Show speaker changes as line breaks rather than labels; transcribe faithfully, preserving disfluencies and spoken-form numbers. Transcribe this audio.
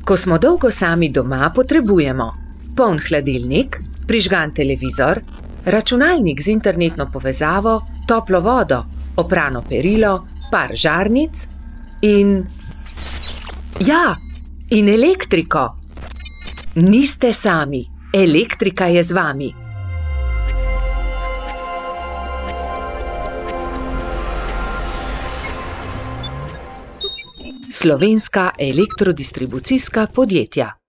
Ko smo dolgo sami doma, potrebujemo poln hladilnik, prižgan televizor, računalnik z internetno povezavo, toplo vodo, oprano perilo, par žarnic in... Ja, in elektriko! Niste sami, elektrika je z vami. Slovenska elektrodistribucijska podjetja.